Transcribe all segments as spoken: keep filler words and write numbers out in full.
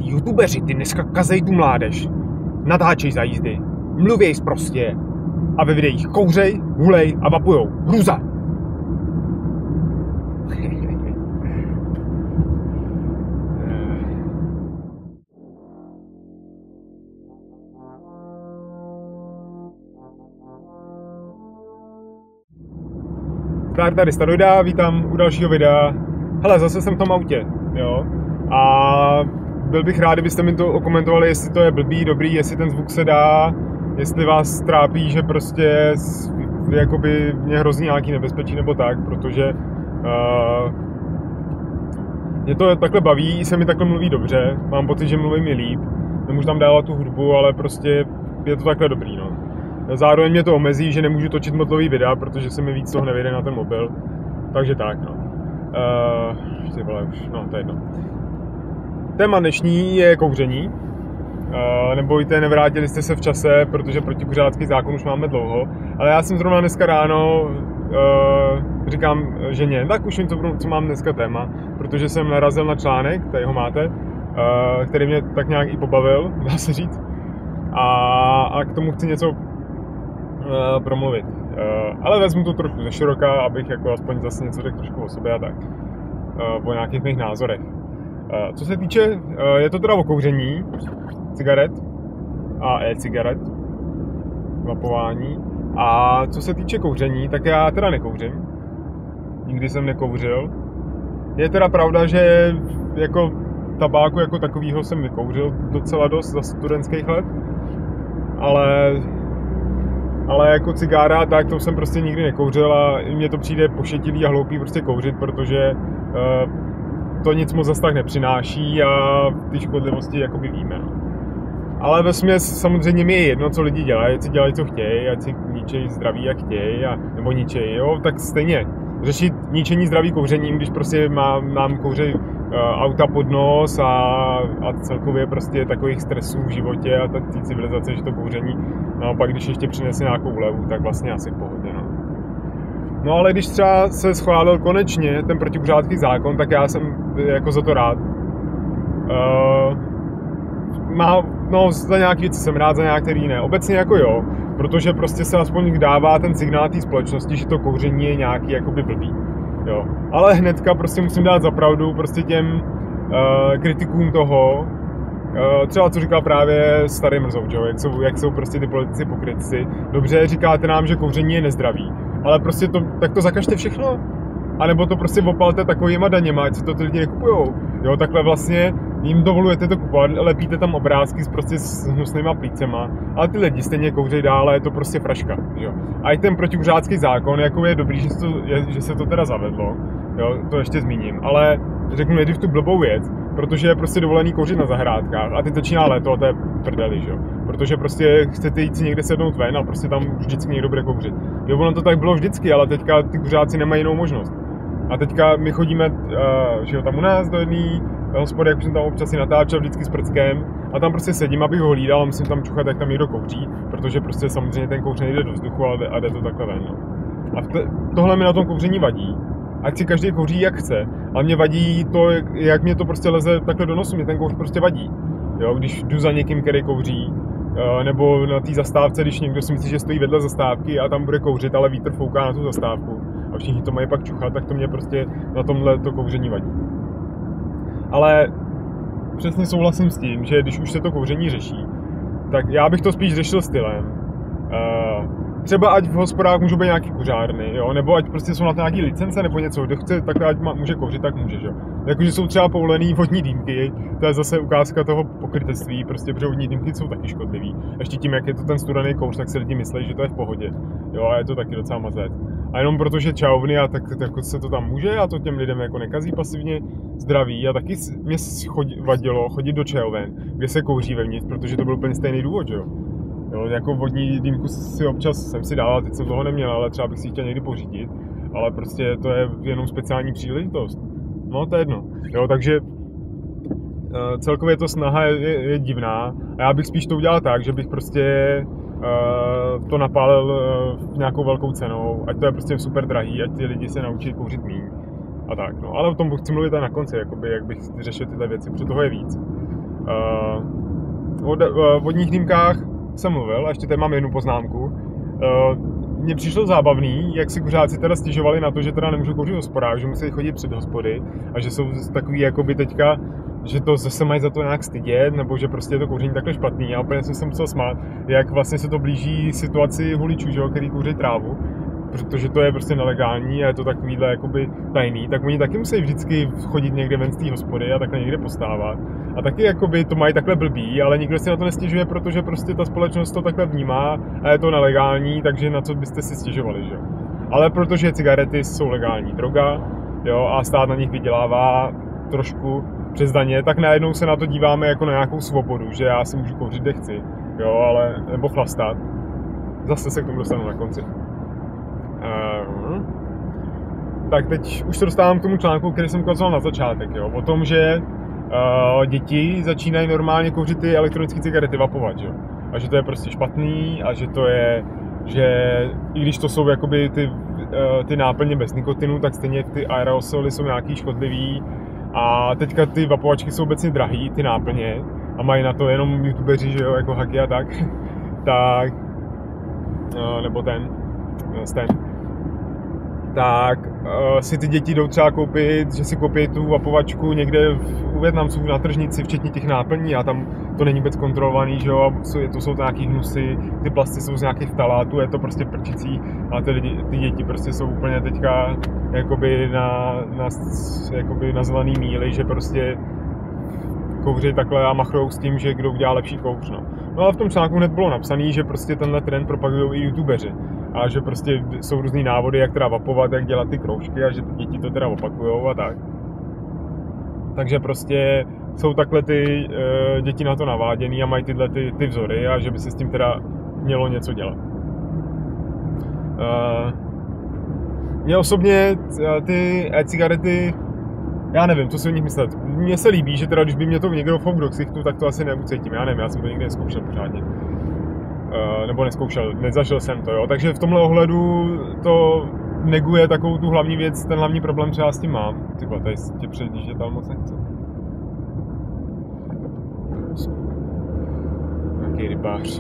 youtubeři, ty dneska kazej tu mládež. Natáčej za jízdy, mluvěj prostě a ve videích kouřej, hulej a vapujou. Hruza! Zdar, tady Staroida, vítám u dalšího videa. Hele, zase jsem v tom autě, jo. A byl bych rád, kdybyste mi to okomentovali, jestli to je blbý, dobrý, jestli ten zvuk se dá, jestli vás trápí, že prostě jakoby mě hrozí nějaký nebezpečí nebo tak, protože uh, mě to takhle baví, se mi takhle mluví dobře, mám pocit, že mluvím mi líp, nemůžu tam dávat tu hudbu, ale prostě je to takhle dobrý, no. Zároveň mě to omezí, že nemůžu točit modelový videa, protože se mi víc toho nevyjde na ten mobil. Takže tak, no. Uh, ty vole, už, no, to je jedno. Téma dnešní je kouření. Uh, nebojte, nevrátili jste se v čase, protože protikuřácký zákon už máme dlouho. Ale já jsem zrovna dneska ráno, uh, říkám ženě, tak už vím, co, co mám dneska téma, protože jsem narazil na článek, tady ho máte, uh, který mě tak nějak i pobavil, dá se říct. A, a k tomu chci něco Uh, promluvit. Uh, ale vezmu to trošku ze široka, abych jako aspoň zase něco řekl trošku o sobě a tak. Uh, o nějakých mých názorech. Uh, co se týče, uh, je to teda o kouření cigaret a e-cigaret, vapování. A co se týče kouření, tak já teda nekouřím. Nikdy jsem nekouřil. Je teda pravda, že jako tabáku jako takovýho jsem vykouřil docela dost za studentských let. Ale Ale jako cigára, tak to jsem prostě nikdy nekouřil a mně to přijde pošetilý a hloupý prostě kouřit, protože uh, to nic moc zase tak nepřináší a ty škodlivosti jakoby víme. Ale vesměs samozřejmě mi je jedno, co lidi dělají, ať si dělají, co chtějí, ať si ničejí zdraví, jak chtějí, a, nebo ničejí, jo, tak stejně. Řešit ničení zdraví kouřením, když prostě má, nám kouří uh, auta pod nos a, a celkově prostě takových stresů v životě a té civilizace, že to kouření naopak, když ještě přinese nějakou úlevu, tak vlastně asi v pohodě, no. No ale když třeba se schválil konečně ten protikuřácký zákon, tak já jsem jako za to rád. Uh, má, no za nějaký věci jsem rád, za nějaký ne. Obecně jako jo, protože prostě se aspoň dává ten signál té společnosti, že to kouření je nějaký jakoby blbý. Jo. Ale hnedka prostě musím dát za pravdu prostě těm uh, kritikům toho, uh, třeba co říkal právě starý Mrzouč, jo, jak jsou, jak jsou prostě ty politici pokrytci. Dobře, říkáte nám, že kouření je nezdravý, ale prostě to, tak to zakažte všechno. A nebo to prostě opalte takovýma daněma, ať si to ty lidi nekupujou. Jo, takhle vlastně jim dovolujete to kupovat, lepíte tam obrázky s, prostě s hnusnýma plícema, ale ty lidi stejně kouřejí dál, je to prostě fraška. Jo. A i ten protikuřácký zákon, jako je dobrý, že se to, je, že se to teda zavedlo, jo, to ještě zmíním, ale řeknu nejdřív tu blbou věc, protože je prostě dovolený kouřit na zahrádkách a teď začíná léto a to je prdeli, že jo. Protože prostě chcete jít si někde sednout ven a prostě tam vždycky někdo bude kouřit. Jo, ono to tak bylo vždycky, ale teďka ty kuřáci nemají jinou možnost. A teďka my chodíme, uh, že jo, tam u nás do jedné hospody, jak už jsem tam občas si natáčel vždycky s prckem a tam prostě sedím, abych ho hlídal a musím tam čuchat, jak tam někdo kouří, protože prostě samozřejmě ten kouř nejde do vzduchu a jde, a jde to takhle ven. No. A te, tohle mi na tom kouření vadí. Ať si každý kouří jak chce, ale mě vadí to, jak mě to prostě leze takhle do nosu, mě ten kouř prostě vadí. Jo, když jdu za někým, který kouří, uh, nebo na té zastávce, když někdo si myslí, že stojí vedle zastávky a tam bude kouřit, ale vítr fouká na tu zastávku a všichni to mají pak čuchat, tak to mě prostě na tomhle to kouření vadí. Ale přesně souhlasím s tím, že když už se to kouření řeší, tak já bych to spíš řešil stylem. Uh, třeba ať v hospodách můžou být nějaký kuřárny, jo? Nebo ať prostě jsou na to nějaký licence nebo něco, kdo chce, tak ať může kouřit, tak může, jo? Jakože jsou třeba povolený vodní dýmky, to je zase ukázka toho pokrytectví, prostě protože vodní dýmky jsou taky škodlivý. Ještě tím, jak je to ten studený kouř, tak si lidi myslí, že to je v pohodě, jo? A je to taky docela mazec. A jenom protože čarovny a tak, tak se to tam může a to těm lidem jako nekazí pasivně zdraví a taky mě chodí, vadilo chodit do čaroven, kde se kouří vevnitř, protože to byl úplně stejný důvod, jo. Jo, jako vodní dýmku si občas jsem si dal, teď jsem toho neměl, ale třeba bych si chtěl někdy pořídit, ale prostě to je jenom speciální příležitost. No to je jedno, jo, takže celkově to snaha je, je, je divná a já bych spíš to udělal tak, že bych prostě uh, to napálil uh, nějakou velkou cenou, ať to je prostě super drahý, ať ty lidi se naučí kouřit míň a tak, no. Ale o tom chci mluvit na konci, jakoby, jak bych řešil tyhle věci, protože toho je víc. Uh, o uh, vodních dýmkách jsem mluvil, a ještě tady mám jednu poznámku. Uh, Mně přišlo zábavný, jak si kuřáci teda stěžovali na to, že teda nemůžou kouřit v hospodách, že musí chodit před hospody a že jsou takový jakoby teďka, že to zase mají za to nějak stydět, nebo že prostě je to kouření takhle špatný. A úplně jsem se musel smát, jak vlastně se to blíží situaci huličů, že jo, který kouří trávu, protože to je prostě nelegální a je to takovýhle jakoby tajný, tak oni taky musí vždycky chodit někde ven z té hospody a takhle někde postávat. A taky jakoby to mají takhle blbý, ale nikdo si na to nestěžuje, protože prostě ta společnost to takhle vnímá a je to nelegální, takže na co byste si stěžovali, že jo. Ale protože cigarety jsou legální droga, jo, a stát na nich vydělává trošku přes daně, tak najednou se na to díváme jako na nějakou svobodu, že já si můžu kouřit, kde chci, jo, ale, nebo chlastat. Zase se k tomu dostanu na konci. Uh, tak teď už se dostávám k tomu článku, který jsem ukazoval na začátek, jo, o tom, že uh, děti začínají normálně kouřit ty elektronické cigarety, vapovat, jo, a že to je prostě špatný a že to je, že i když to jsou jakoby ty, uh, ty náplně bez nikotinu, tak stejně ty aerosoly jsou nějaký škodlivý a teďka ty vapovačky jsou obecně drahý, ty náplně, a mají na to jenom youtubeři, že jo, jako Haky a tak, tak, uh, nebo ten, ten, tak uh, si ty děti jdou třeba koupit, že si koupí tu vapovačku někde v, u Vietnamců na tržnici, včetně těch náplní, a tam to není vůbec kontrolovaný, že jo, to jsou to nějaký hnusy, ty plasty jsou z nějakých vtalátů, je to prostě prčicí, a ty, ty děti prostě jsou úplně teďka jakoby na, na, jakoby na zelený míli, že prostě kouří takhle a machrujou s tím, že kdo udělá lepší kouř, no. No ale v tom článku hned bylo napsaný, že prostě tenhle trend propagují i youtubeři. A že prostě jsou různý návody, jak teda vapovat, jak dělat ty kroužky a že ty děti to teda opakujou a tak. Takže prostě jsou takhle ty e, děti na to naváděný a mají tyhle ty, ty vzory a že by se s tím teda mělo něco dělat. E, Mně osobně ty e-cigarety, já nevím, co si o nich myslet. Mně se líbí, že teda když by mě to někdo fouk do ksichtu, tak to asi neucítím, já nevím, já jsem to nikdy nezkoušel pořádně. Uh, nebo neskoušel, nezažil jsem to, jo. Takže v tomhle ohledu to neguje takovou tu hlavní věc, ten hlavní problém, co já s tím mám. Ty vole, tady tě předjíždět, ale moc nechce. Nějaký rybář.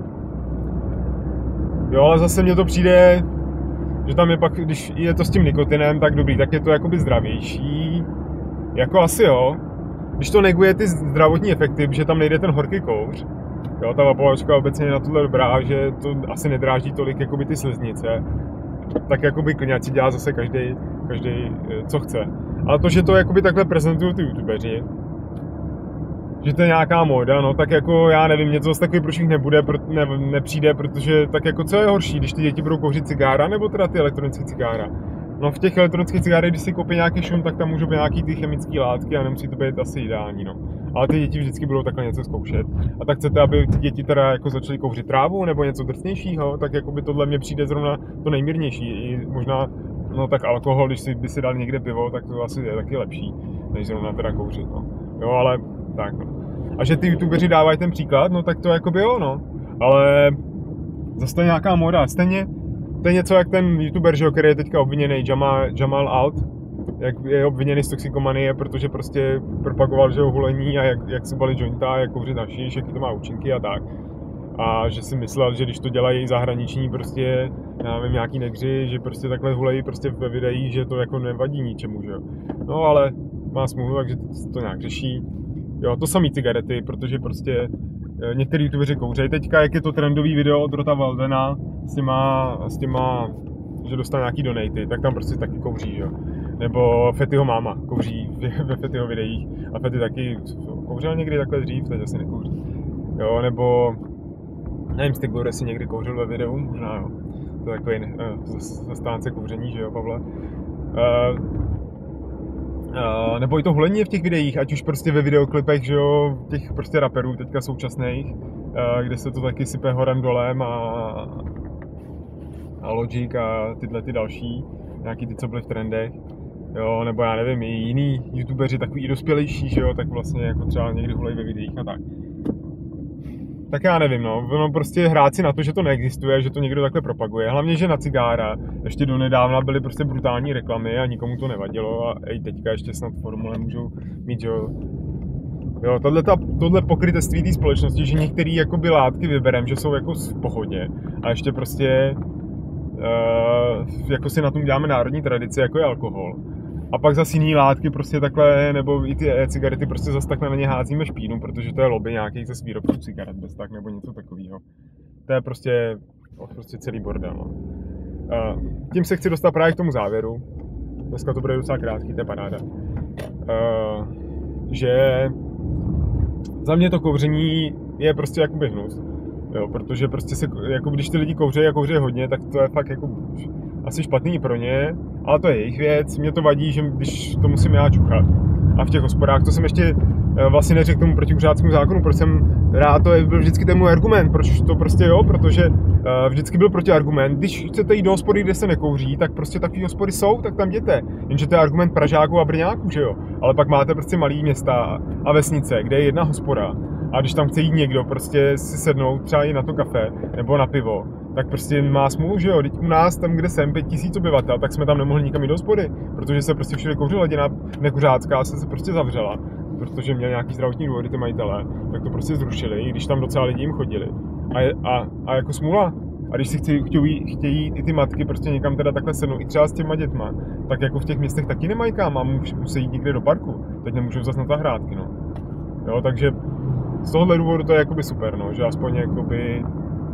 Jo, ale zase mně to přijde, že tam je pak, když je to s tím nikotinem, tak dobrý, tak je to jakoby zdravější. Jako asi jo. Když to neguje ty zdravotní efekty, že tam nejde ten horký kouř, jo, ta vapovačka obecně je na tohle dobrá, že to asi nedráždí tolik jakoby ty sliznice, tak jakoby klidně si dělá zase každý, každý co chce. Ale to, že to jakoby takhle prezentují ty youtubeři, že to je nějaká móda, no tak jako já nevím, něco zase takový průšvih nebude, ne, nepřijde, protože tak jako co je horší, když ty děti budou kouřit cigára nebo teda ty elektronické cigára? No v těch elektronických cigárech, když si koupí nějaký šum, tak tam můžou být nějaký ty chemické látky a nemusí to být asi ideální, no. Ale ty děti vždycky budou takhle něco zkoušet. A tak chcete, aby ty děti teda jako začaly kouřit trávu nebo něco drsnějšího, tak jako by tohle mě přijde zrovna to nejmírnější. I možná, no tak alkohol, když si by si dal někde pivo, tak to asi je taky lepší, než zrovna teda kouřit, no. Jo, ale tak, no. A že ty youtubeři dávají ten příklad, no tak to jakoby jo, no. Ale zase to je nějaká moda. Stejně, to je něco jak ten youtuber, že, který je teďka obviněný, Jamal, Jamal Alt, jak je obviněný z toxikomanie, protože prostě propagoval, že hulení a jak, jak se bali jointa, jak kouřit hašiš, jaký to má účinky a tak. A že si myslel, že když to dělají zahraniční prostě, já nevím, nějaký negři, že prostě takhle hulejí prostě ve videích, že to jako nevadí ničemu, že jo. No ale má smůlu, takže to nějak řeší. Jo, to samý cigarety, protože prostě některý youtubeři kouřejí. Teďka, jak je to trendový video od Rota Valdena s těma, s těma, že dostane nějaký donaty, tak tam prostě taky kouří, jo. Nebo Fettyho máma kouří ve Fettyho videích a Fetty taky kouřil někdy takhle dřív, teď asi nekouří. Jo, nebo nevím, Stigler si někdy kouřil ve videu, možná jo. To je takový uh, zastánce kouření, že jo, Pavle. Uh, Uh, nebo i to hulení v těch videích, ať už prostě ve videoklipech, že jo, těch prostě raperů teďka současných, uh, kde se to taky sype horem dolem a, a Logic a tyhle ty další, nějaký ty, co byly v trendech, jo, nebo já nevím, i jiný youtubeři takový i dospělejší, že jo, tak vlastně jako třeba někdy hulejí ve videích a tak. Tak já nevím, no, no prostě hrát si na to, že to neexistuje, že to někdo takhle propaguje. Hlavně, že na cigára ještě donedávna byly prostě brutální reklamy a nikomu to nevadilo a i teďka ještě snad formule můžou mít, že jo, Jo, tohle pokrytectví té společnosti, že některé jakoby látky vybereme, že jsou jako v pohodě a ještě prostě uh, jako si na tom děláme národní tradici, jako je alkohol. A pak zase jiný látky prostě takhle, nebo i ty e-cigarety prostě zase takhle na ně házíme špínu, protože to je lobby nějakých ze výrobců cigaret bez tak nebo něco takového. To je prostě, prostě celý bordel. No. Uh, tím se chci dostat právě k tomu závěru. Dneska to bude docela krátký, to je paráda. Uh, že za mě to kouření je prostě jakoby hnus. Jo, protože prostě se, jako když ty lidi kouřejí a kouřejí hodně, tak to je fakt jako asi špatný pro ně, ale to je jejich věc. Mě to vadí, že když to musím já čuchat. A v těch hospodách, to jsem ještě vlastně neřekl tomu protikuřáckému zákonu, proč jsem rád, to byl vždycky ten můj argument, proč to prostě jo, protože vždycky byl protiargument. Když chcete jít do hospody, kde se nekouří, tak prostě takový hospody jsou, tak tam jděte. Jenže to je argument Pražáků a Brňáků, že jo. Ale pak máte prostě malý města a vesnice, kde je jedna hospoda. A když tam chce jít někdo prostě si sednout třeba i na to kafe nebo na pivo, tak prostě má smůlu, že jo. Teď u nás, tam kde jsem, pět tisíc obyvatel, tak jsme tam nemohli nikam jít do hospody, protože se prostě všude kouřila ledina nekuřácká, se se prostě zavřela, protože měl nějaký zdravotní důvody ty majitelé, tak to prostě zrušili, i když tam docela lidi jim chodili. A, je, a, a jako smůla. A když si chtějí, chtějí, chtějí i ty matky prostě někam teda takhle sednout, i třeba s těma dětma, tak jako v těch městech taky nemají kam a musí jít někde do parku. Teď nemůžou zase na zahrádky, no. Jo, takže z tohohle důvodu to je jakoby super, no, že aspoň jakoby...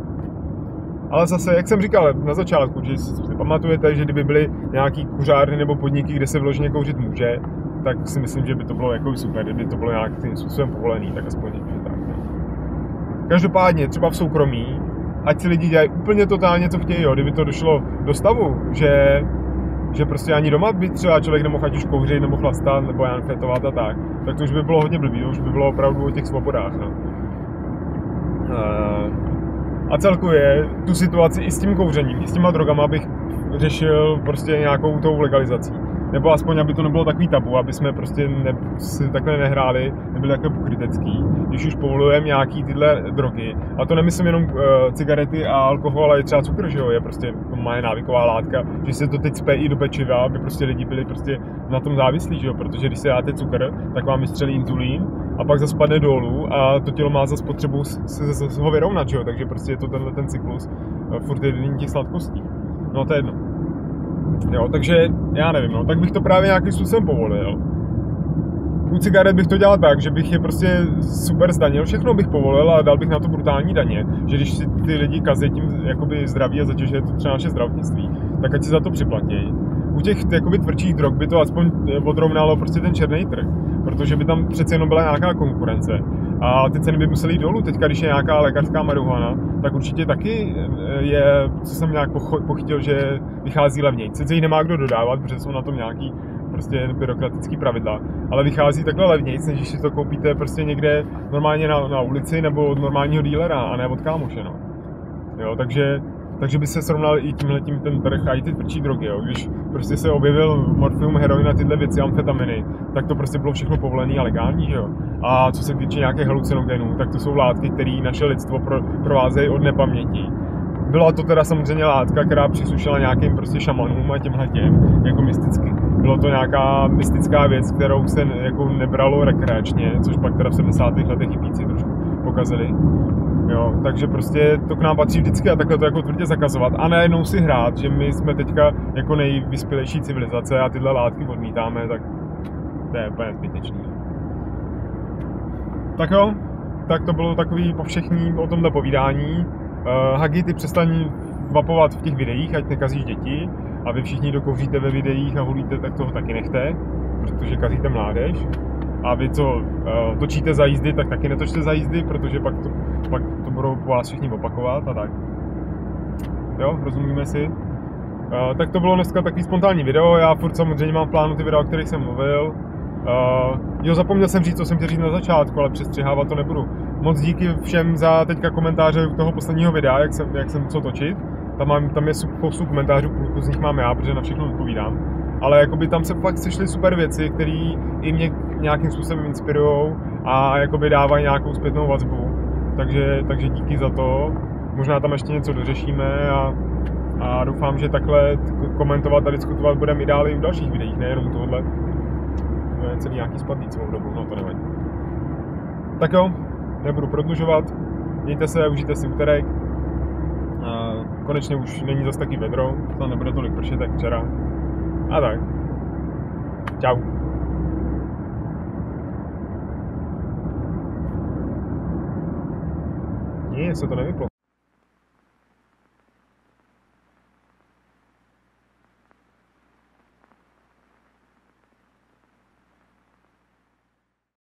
Ale zase, jak jsem říkal na začátku, že si pamatujete, že kdyby byly nějaký kuřárny nebo podniky, kde se vyloženě kouřit může, tak si myslím, že by to bylo jako super, kdyby to bylo nějakým způsobem povolený, tak aspoň že tak. No. Každopádně, třeba v soukromí, ať si lidi dělají úplně totálně, co chtějí, jo. Kdyby to došlo do stavu, že, že prostě ani doma by třeba člověk nemohl ať už kouřit, nebo chlastat, nebo já fetovat a tak, tak to už by bylo hodně blbý, to už by bylo opravdu o těch svobodách, no. A celkově tu situaci i s tím kouřením, i s těma drogama bych řešil prostě nějakou tou legalizací. Nebo aspoň, aby to nebylo takový tabu, aby jsme prostě ne, si takhle nehráli, nebyli takhle pokrytecký, když už povolujeme nějaký tyhle drogy. A to nemyslím jenom uh, cigarety a alkohol, ale je třeba cukr, že jo, je prostě má návyková látka, že se to teď cpe i do pečiva, aby prostě lidi byli prostě na tom závislí, že jo, protože když si dáte cukr, tak vám vystřelí inzulín a pak zase spadne dolů a to tělo má zase potřebu se, se, se ho vyrovnat, že jo, takže prostě je to tenhle ten cyklus uh, furt jedný těch sladkostí. No to je jedno. Jo, takže já nevím, no, tak bych to právě nějakým způsobem povolil. U cigaret bych to dělal tak, že bych je prostě super zdanil, všechno bych povolil a dal bych na to brutální daně, že když si ty lidi kazí tím jakoby zdraví a zatěžuje to třeba naše zdravotnictví, tak ať si za to připlatí. U těch jakoby tvrdších drog by to aspoň odrovnalo prostě ten černý trh, protože by tam přece jenom byla nějaká konkurence a ty ceny by musely jít dolů. Teďka, když je nějaká lékařská marihuana, tak určitě taky je, co jsem nějak pochytil, že vychází levněji. Sice ji nemá kdo dodávat, protože jsou na tom nějaký prostě byrokratický pravidla, ale vychází takhle levněji, než když si to koupíte prostě někde normálně na, na ulici nebo od normálního dílera a ne od kámoše, no. Jo, takže Takže by se srovnal i tímhletím ten trh a i ty tvrdší drogy, jo. Když prostě se objevil morfium, heroin a tyhle věci, amfetaminy, tak to prostě bylo všechno povolené a legální, že jo. A co se týče nějakých halucinogenů, tak to jsou látky, které naše lidstvo pro, provázejí od nepaměti. Byla to teda samozřejmě látka, která příslušela nějakým prostě šamanům a těmhletěm, jako mysticky. Bylo to nějaká mystická věc, kterou se jako nebralo rekreačně, což pak teda v sedmdesátých letech hippíci trošku pokazili. Jo, takže prostě to k nám patří vždycky a takhle to jako tvrdě zakazovat a najednou si hrát, že my jsme teďka jako nejvyspělejší civilizace a tyhle látky odmítáme, tak to je úplně zbytečný. Tak jo, tak to bylo takový povšechní o tomhle povídání. Uh, Hagi, ty přestaň vapovat v těch videích, ať nekazíš děti a vy všichni, kdo kouříte ve videích a hulíte, tak toho taky nechte, protože kazíte mládež. A vy, co uh, točíte za jízdy, tak taky netočte za jízdy, protože pak to, pak to budou po vás všichni opakovat a tak. Jo, rozumíme si. Uh, tak to bylo dneska takový spontánní video, já furt samozřejmě mám v plánu ty videa, o kterých jsem mluvil. Uh, jo, zapomněl jsem říct, co jsem chtěl říct na začátku, ale přestřihávat to nebudu. Moc díky všem za teďka komentáře toho posledního videa, jak jsem, jak jsem co točit. Tam, mám, tam je spoustu komentářů, půlku z nich mám já, protože na všechno odpovídám. Ale jakoby tam se fakt sešly super věci, které i mě nějakým způsobem inspirujou a jakoby dávají nějakou zpětnou vazbu. Takže, takže díky za to. Možná tam ještě něco dořešíme a, a doufám, že takhle komentovat a diskutovat budeme i dál i v dalších videích, nejenom tohle. To je celý nějaký spadný celou dobu, no to nevadí. Tak jo, nebudu prodlužovat. Mějte se, užijte si úterek. A konečně už není zas taky vedro, to nebude tolik pršet jak včera. A tak. Čau. Nie, se to nevyplo.